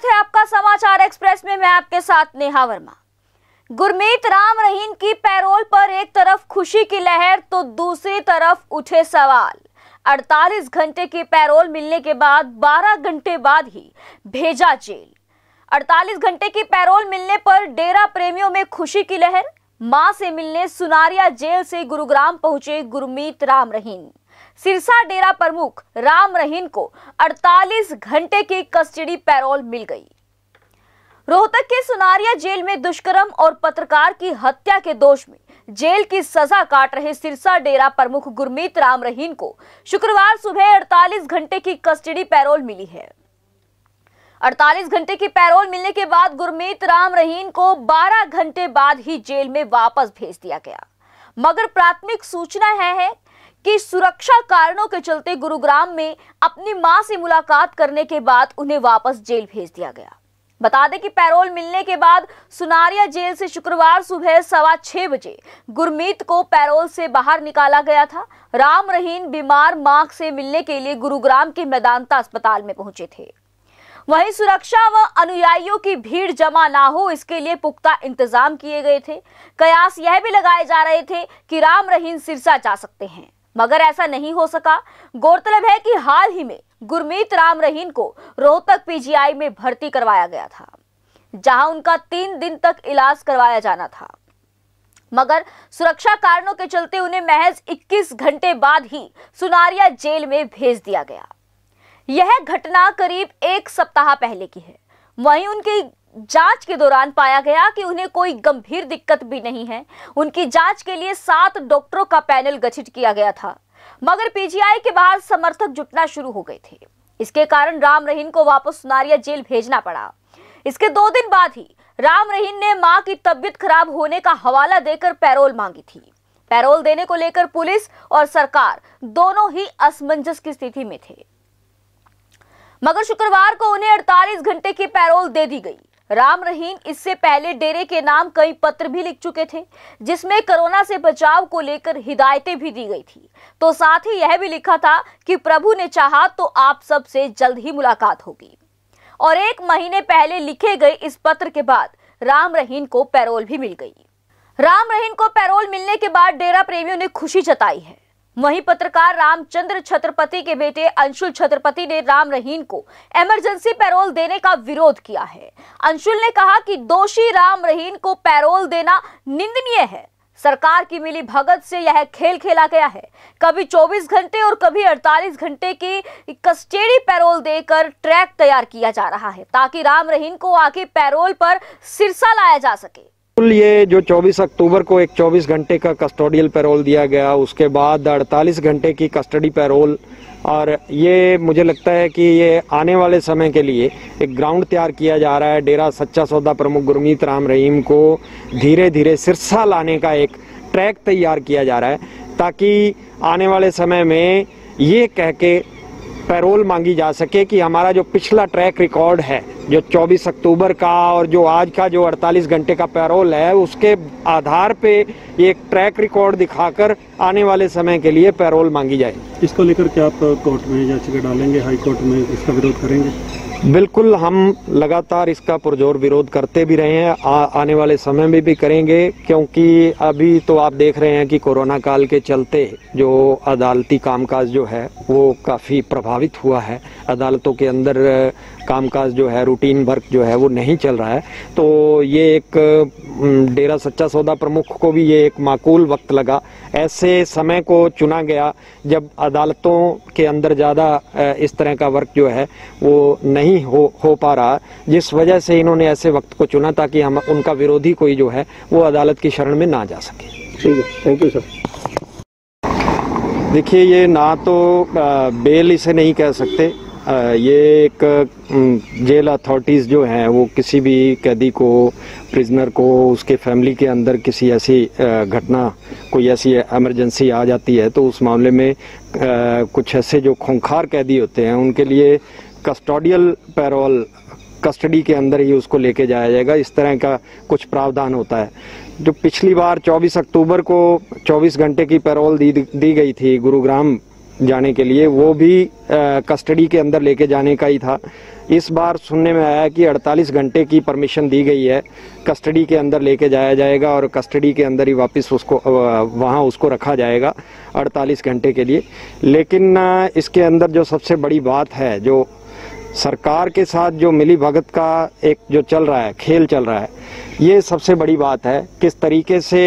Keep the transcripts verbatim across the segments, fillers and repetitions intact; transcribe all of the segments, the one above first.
है आपका समाचार एक्सप्रेस में। मैं आपके साथ नेहा वर्मा। गुरमीत राम रहीम की पैरोल पर एक तरफ खुशी की लहर तो दूसरी तरफ उठे सवाल। अड़तालीस घंटे की पैरोल मिलने के बाद बारह घंटे बाद ही भेजा जेल। अड़तालीस घंटे की पैरोल मिलने पर डेरा प्रेमियों में खुशी की लहर। मां से मिलने सुनारिया जेल से गुरुग्राम पहुंचे गुरमीत राम रहीम। सिरसा डेरा प्रमुख राम रहीम को अड़तालीस घंटे की कस्टडी पैरोल मिल गई। रोहतक के सुनारिया जेल में दुष्कर्म और पत्रकार की हत्या के दोष में जेल की सजा काट रहे सिरसा डेरा प्रमुख गुरमीत राम रहीम को शुक्रवार सुबह अड़तालीस घंटे की कस्टडी पैरोल मिली है। अड़तालीस घंटे की पैरोल मिलने के बाद गुरमीत राम रहीम को बारह घंटे बाद ही जेल में वापस भेज दिया गया, मगर प्राथमिक सूचना है, है कि सुरक्षा कारणों के चलते गुरुग्राम में अपनी मां से मुलाकात करने के बाद उन्हें वापस जेल भेज दिया गया। बता दें कि पैरोल मिलने के बाद सुनारिया जेल से शुक्रवार सुबह सवा छह बजे गुरमीत को पैरोल से बाहर निकाला गया था। राम रहीम बीमार मां से मिलने के लिए गुरुग्राम के मेदांता अस्पताल में पहुंचे थे। वहीं सुरक्षा व अनुयायियों की भीड़ जमा ना हो, इसके लिए पुख्ता इंतजाम किए गए थे। कयास यह भी लगाए जा रहे थे कि राम रहीम सिरसा जा सकते हैं, मगर ऐसा नहीं हो सका। गौरतलब है कि हाल ही में गुरमीत राम रहीम को रोहतक पीजीआई में भर्ती करवाया गया था, जहां उनका तीन दिन तक इलाज करवाया जाना था, मगर सुरक्षा कारणों के चलते उन्हें महज इक्कीस घंटे बाद ही सुनारिया जेल में भेज दिया गया। यह घटना करीब एक सप्ताह पहले की है। वहीं उनकी जांच के दौरान पाया गया कि उन्हें कोई गंभीर दिक्कत भी नहीं है। उनकी जांच के लिए सात डॉक्टरों का पैनल गठित किया गया था, मगर पीजीआई के बाहर समर्थक जुटना शुरू हो गए थे। इसके कारण राम रहीम को वापस सुनारिया जेल भेजना पड़ा। इसके दो दिन बाद ही राम रहीम ने मां की तबीयत खराब होने का हवाला देकर पैरोल मांगी थी। पैरोल देने को लेकर पुलिस और सरकार दोनों ही असमंजस की स्थिति में थे, मगर शुक्रवार को उन्हें अड़तालीस घंटे की पैरोल दे दी गई। राम रहीम इससे पहले डेरे के नाम कई पत्र भी लिख चुके थे, जिसमें कोरोना से बचाव को लेकर हिदायतें भी दी गई थी। तो साथ ही यह भी लिखा था कि प्रभु ने चाहा तो आप सब से जल्द ही मुलाकात होगी। और एक महीने पहले लिखे गए इस पत्र के बाद राम रहीम को पैरोल भी मिल गई। राम रहीम को पैरोल मिलने के बाद डेरा प्रेमियों ने खुशी जताई है। वहीं पत्रकार रामचंद्र छत्रपति के बेटे अंशुल छत्रपति ने राम रहीम को इमरजेंसी पैरोल देने का विरोध किया है। अंशुल ने कहा कि दोषी राम रहीम को पैरोल देना निंदनीय है। सरकार की मिली भगत से यह खेल खेला गया है। कभी चौबीस घंटे और कभी अड़तालीस घंटे की कस्टडी पैरोल देकर ट्रैक तैयार किया जा रहा है, ताकि राम रहीम को आगे पैरोल पर सिरसा लाया जा सके। ये जो चौबीस अक्टूबर को एक चौबीस घंटे का कस्टोडियल पैरोल दिया गया, उसके बाद अड़तालीस घंटे की कस्टडी पैरोल, और ये मुझे लगता है कि ये आने वाले समय के लिए एक ग्राउंड तैयार किया जा रहा है। डेरा सच्चा सौदा प्रमुख गुरमीत राम रहीम को धीरे धीरे सिरसा लाने का एक ट्रैक तैयार किया जा रहा है, ताकि आने वाले समय में ये कह के पैरोल मांगी जा सके कि हमारा जो पिछला ट्रैक रिकॉर्ड है, जो चौबीस अक्टूबर का और जो आज का जो अड़तालीस घंटे का पैरोल है, उसके आधार पे एक ट्रैक रिकॉर्ड दिखाकर आने वाले समय के लिए पैरोल मांगी जाए। इसको लेकर क्या आप कोर्ट में याचिका डालेंगे, हाई कोर्ट में इसका विरोध करेंगे? बिल्कुल, हम लगातार इसका पुरजोर विरोध करते भी रहे हैं, आ, आने वाले समय में भी करेंगे, क्योंकि अभी तो आप देख रहे हैं कि कोरोना काल के चलते जो अदालती कामकाज जो है वो काफ़ी प्रभावित हुआ है। अदालतों के अंदर कामकाज जो है, रूटीन वर्क जो है वो नहीं चल रहा है। तो ये एक डेरा सच्चा सौदा प्रमुख को भी ये एक माकूल वक्त लगा। ऐसे समय को चुना गया जब अदालतों के अंदर ज़्यादा इस तरह का वर्क जो है वो नहीं हो हो पा रहा, जिस वजह से इन्होंने ऐसे वक्त को चुना ताकि हम उनका विरोधी कोई जो है वो अदालत की शरण में ना जा सके। ठीक है, थैंक यू सर। देखिए, ये ना तो बेल इसे नहीं कह सकते, ये एक जेल अथॉरिटीज़ जो हैं वो किसी भी कैदी को, प्रिजनर को, उसके फैमिली के अंदर किसी ऐसी घटना, कोई ऐसी इमरजेंसी आ जाती है तो उस मामले में कुछ ऐसे जो खूंखार कैदी होते हैं उनके लिए कस्टोडियल पैरोल, कस्टडी के अंदर ही उसको लेके जाया जाएगा। इस तरह का कुछ प्रावधान होता है। जो पिछली बार चौबीस अक्टूबर को चौबीस घंटे की पैरोल दी दी गई थी गुरुग्राम जाने के लिए, वो भी कस्टडी के अंदर लेके जाने का ही था। इस बार सुनने में आया कि अड़तालीस घंटे की परमिशन दी गई है, कस्टडी के अंदर लेके जाया जाएगा और कस्टडी के अंदर ही वापस उसको वहाँ उसको रखा जाएगा अड़तालीस घंटे के लिए। लेकिन इसके अंदर जो सबसे बड़ी बात है, जो सरकार के साथ जो मिली भगत का एक जो चल रहा है, खेल चल रहा है, ये सबसे बड़ी बात है। किस तरीके से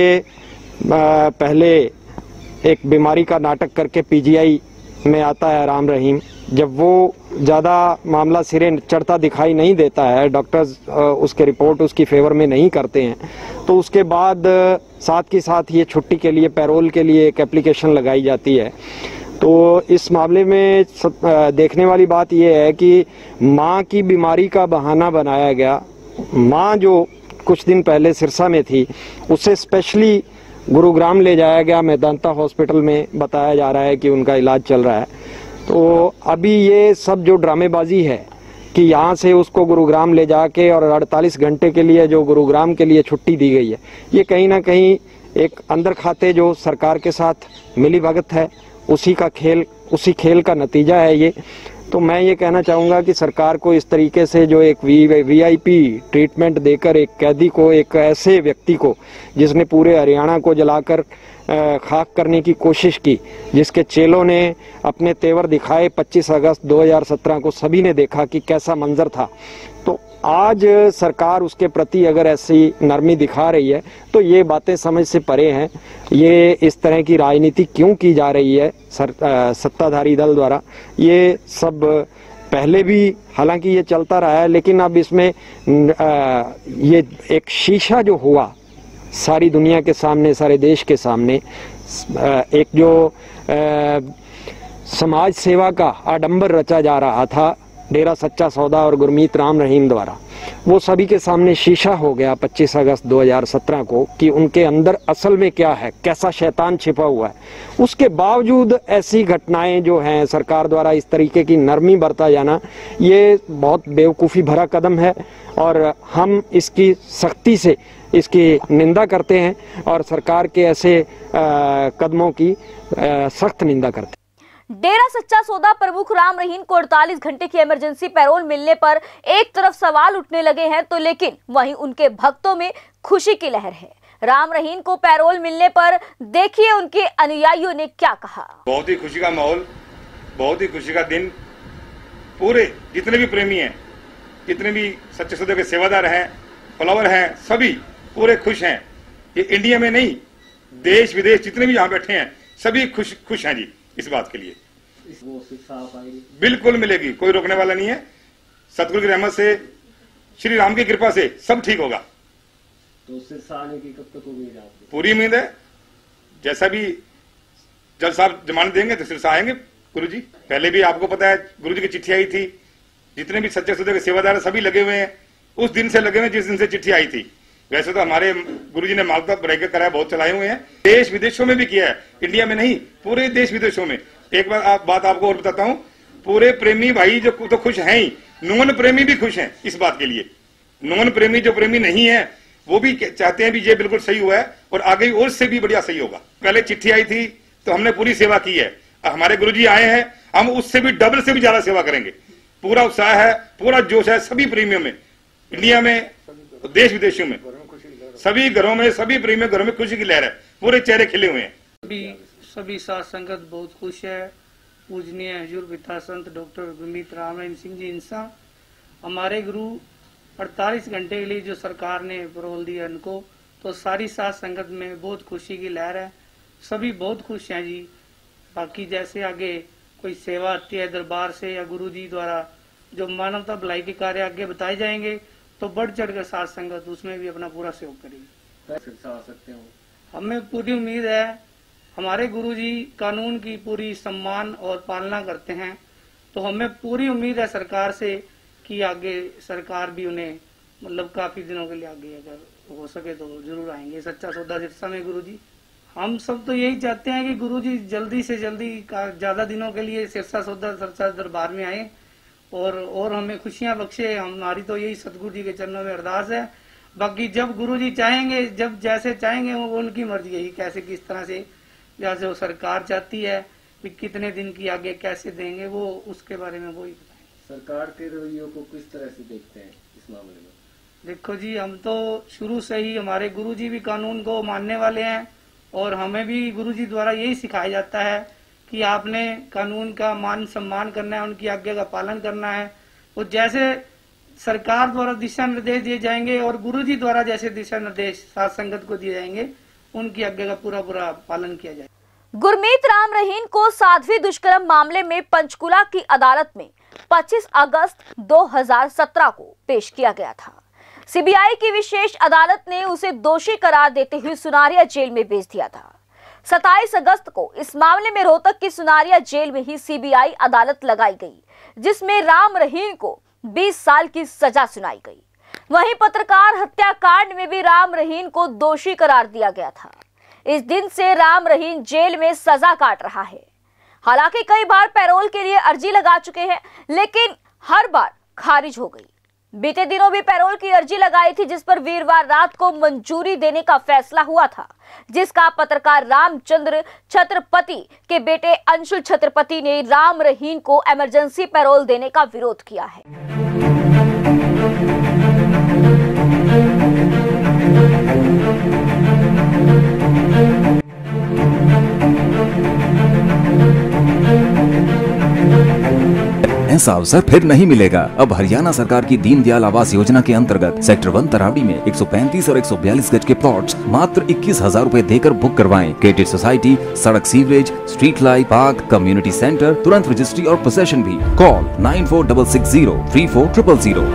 पहले एक बीमारी का नाटक करके पीजीआई में आता है राम रहीम, जब वो ज़्यादा मामला सिरे चढ़ता दिखाई नहीं देता है, डॉक्टर्स उसके रिपोर्ट उसकी फेवर में नहीं करते हैं, तो उसके बाद साथ के साथ ये छुट्टी के लिए, पैरोल के लिए एक एप्लीकेशन लगाई जाती है। तो इस मामले में देखने वाली बात यह है कि माँ की बीमारी का बहाना बनाया गया। माँ जो कुछ दिन पहले सिरसा में थी, उसे स्पेशली गुरुग्राम ले जाया गया, मेदांता हॉस्पिटल में बताया जा रहा है कि उनका इलाज चल रहा है। तो अभी ये सब जो ड्रामेबाजी है कि यहाँ से उसको गुरुग्राम ले जाके और अड़तालीस घंटे के लिए जो गुरुग्राम के लिए छुट्टी दी गई है, ये कहीं ना कहीं एक अंदर खाते जो सरकार के साथ मिली भगत है, उसी का खेल, उसी खेल का नतीजा है ये। तो मैं ये कहना चाहूँगा कि सरकार को इस तरीके से जो एक वी वीआईपी ट्रीटमेंट देकर एक कैदी को, एक ऐसे व्यक्ति को जिसने पूरे हरियाणा को जलाकर खाक करने की कोशिश की, जिसके चेलों ने अपने तेवर दिखाए पच्चीस अगस्त दो हज़ार सत्रह को, सभी ने देखा कि कैसा मंजर था। तो आज सरकार उसके प्रति अगर ऐसी नरमी दिखा रही है तो ये बातें समझ से परे हैं। ये इस तरह की राजनीति क्यों की जा रही है सर, आ, सत्ताधारी दल द्वारा, ये सब पहले भी हालांकि ये चलता रहा है, लेकिन अब इसमें आ, ये एक शीशा जो हुआ सारी दुनिया के सामने, सारे देश के सामने, एक जो आ, समाज सेवा का आडंबर रचा जा रहा था डेरा सच्चा सौदा और गुरमीत राम रहीम द्वारा, वो सभी के सामने शीशा हो गया पच्चीस अगस्त दो हज़ार सत्रह को कि उनके अंदर असल में क्या है, कैसा शैतान छिपा हुआ है। उसके बावजूद ऐसी घटनाएं जो हैं, सरकार द्वारा इस तरीके की नरमी बरता जाना, ये बहुत बेवकूफ़ी भरा कदम है और हम इसकी सख्ती से इसकी निंदा करते हैं और सरकार के ऐसे आ, कदमों की सख्त निंदा करते हैं। डेरा सच्चा सौदा प्रमुख राम रहीम को अड़तालीस घंटे की इमरजेंसी पैरोल मिलने पर एक तरफ सवाल उठने लगे हैं, तो लेकिन वहीं उनके भक्तों में खुशी की लहर है। राम रहीम को पैरोल मिलने पर देखिए उनके अनुयायियों ने क्या कहा। बहुत ही खुशी का माहौल, बहुत ही खुशी का दिन। पूरे जितने भी प्रेमी हैं, जितने भी सच्चे सौदे के सेवादार हैं, फॉलोवर हैं, सभी पूरे खुश हैं। ये इंडिया में नहीं, देश विदेश जितने भी यहाँ बैठे हैं सभी खुश खुश हैं जी इस बात के लिए। वो शिक्षा आ पाएगी, बिल्कुल मिलेगी, कोई रोकने वाला नहीं है। सतगुरु की रहमत से, श्री राम की कृपा से सब ठीक होगा। तो शिक्षा आने की कब तक उम्मीद है? पूरी उम्मीद है, जैसा भी जज साहब जमानत देंगे तो शिक्षा आएंगे गुरु जी। पहले भी आपको पता है गुरु जी की चिट्ठी आई थी, जितने भी सच्चे सौदे के सेवादार सभी लगे हुए हैं, उस दिन से लगे हुए जिस दिन से चिट्ठी आई थी। वैसे तो हमारे गुरु जी ने मालदा ब्रेक कराया, बहुत चलाए हुए हैं, देश विदेशों में भी किया है, इंडिया में नहीं पूरे देश विदेशों में। एक बार आप बात आपको और बताता हूँ, पूरे प्रेमी भाई जो तो खुश हैं ही, नुंगन प्रेमी भी खुश हैं इस बात के लिए। नुंगन प्रेमी जो प्रेमी नहीं है वो भी चाहते हैं भी ये बिल्कुल सही हुआ है और आगे और से भी बढ़िया सही होगा। पहले चिट्ठी आई थी तो हमने पूरी सेवा की है, हमारे गुरु जी आए हैं, हम उससे भी डबल से भी ज्यादा सेवा करेंगे। पूरा उत्साह है, पूरा जोश है सभी प्रेमियों में, इंडिया में, देश विदेशों में, सभी घरों में, सभी प्रेमियों घरों में खुशी की लहर है, पूरे चेहरे खिले हुए हैं। सभी सभी साथ संगत बहुत खुश है। पूजनीय हजूर पिता संत डॉक्टर गुरमीत राम रहीम सिंह जी इंसान, हमारे गुरु अड़तालीस घंटे के लिए जो सरकार ने पैरोल दिया उनको, तो सारी साथ संगत में बहुत खुशी की लहर है, सभी बहुत खुश हैं जी। बाकी जैसे आगे कोई सेवा आती है दरबार से या गुरु जी द्वारा जो मानवता भलाई के कार्य आगे बताए जाएंगे तो बढ़ चढ़ कर साथ संगत उसमें भी अपना पूरा सहयोग करेगी। सकते हो, हमें पूरी उम्मीद है, हमारे गुरुजी कानून की पूरी सम्मान और पालना करते हैं, तो हमें पूरी उम्मीद है सरकार से कि आगे सरकार भी उन्हें मतलब काफी दिनों के लिए आगे अगर हो सके तो जरूर आएंगे सच्चा सौदा सिरसा में। गुरुजी हम सब तो यही चाहते हैं कि गुरुजी जल्दी से जल्दी ज्यादा दिनों के लिए सिरसा सौदा सिरसा दरबार में आए और और हमें खुशियां बख्शे। हमारी तो यही सतगुरु जी के चरणों में अरदास है। बाकी जब गुरु जी चाहेंगे, जब जैसे चाहेंगे वो उनकी मर्जी है, कैसे किस तरह से जैसे वो सरकार चाहती है कि कितने दिन की आगे कैसे देंगे, वो उसके बारे में वो ही बताएंगे। सरकार के रवैयों को किस तरह से देखते हैं इस मामले में? देखो जी, हम तो शुरू से ही, हमारे गुरुजी भी कानून को मानने वाले हैं और हमें भी गुरुजी द्वारा यही सिखाया जाता है कि आपने कानून का मान सम्मान करना है, उनकी आज्ञा का पालन करना है। और जैसे सरकार द्वारा दिशा निर्देश दिए जाएंगे और गुरुजी द्वारा जैसे दिशा निर्देश साध संगत को दिए जाएंगे, उनकी आज्ञा का पूरा पूरा पालन किया जाए। गुरमीत राम रहीन को साध्वी दुष्कर्म मामले में पंचकुला की अदालत में पच्चीस अगस्त दो हज़ार सत्रह को पेश किया गया था। सीबीआई की विशेष अदालत ने उसे दोषी करार देते हुए सुनारिया जेल में भेज दिया था। सत्ताईस अगस्त को इस मामले में रोहतक की सुनारिया जेल में ही सीबीआई अदालत लगाई गई, जिसमें राम रहीन को बीस साल की सजा सुनाई गई। वहीं पत्रकार हत्याकांड में भी राम रहीन को दोषी करार दिया गया था। इस दिन से राम रहीन जेल में सजा काट रहा है। हालांकि कई बार पैरोल के लिए अर्जी लगा चुके हैं, लेकिन हर बार खारिज हो गई। बीते दिनों भी पैरोल की अर्जी लगाई थी, जिस पर वीरवार रात को मंजूरी देने का फैसला हुआ था, जिसका पत्रकार रामचंद्र छत्रपति के बेटे अंशुल छत्रपति ने राम रहीन को इमरजेंसी पैरोल देने का विरोध किया है। ऐसा अवसर फिर नहीं मिलेगा। अब हरियाणा सरकार की दीनदयाल आवास योजना के अंतर्गत सेक्टर वन तरावड़ी में एक सौ पैंतीस और एक सौ बयालीस गज के प्लॉट्स मात्र इक्कीस हजार रूपए देकर बुक करवाएं। क्रेडिट सोसाइटी, सड़क, sewerage, street light, park, community centre, तुरंत रजिस्ट्री और पोसेशन भी। Call nine four six six zero three four triple zero.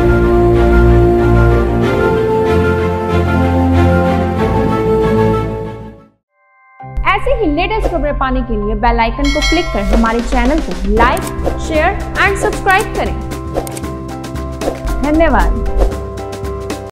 ऐसे ही लेटेस्ट खबरें पाने के लिए बेल आइकन को क्लिक कर हमारे चैनल को लाइक, शेयर एंड सब्सक्राइब करें। धन्यवाद।